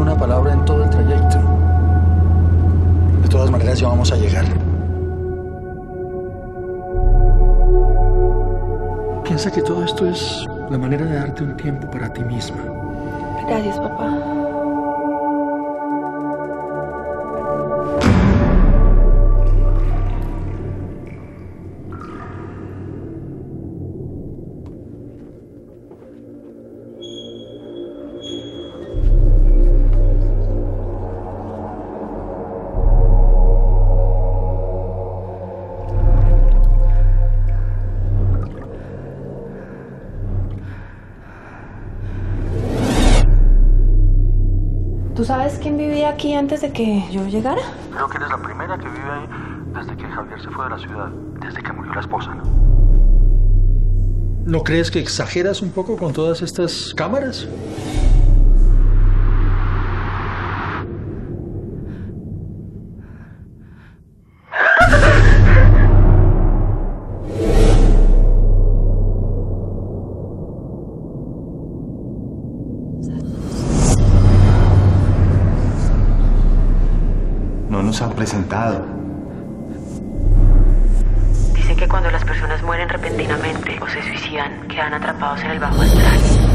una palabra en todo el trayecto. De todas maneras, ya vamos a llegar. Piensa que todo esto es la manera de darte un tiempo para ti misma. Gracias, papá. ¿Tú sabes quién vivía aquí antes de que yo llegara? Creo que eres la primera que vive ahí desde que Javier se fue de la ciudad, desde que murió la esposa, ¿no? ¿No crees que exageras un poco con todas estas cámaras? No nos han presentado. Dicen que cuando las personas mueren repentinamente o se suicidan, quedan atrapados en el bajo astral.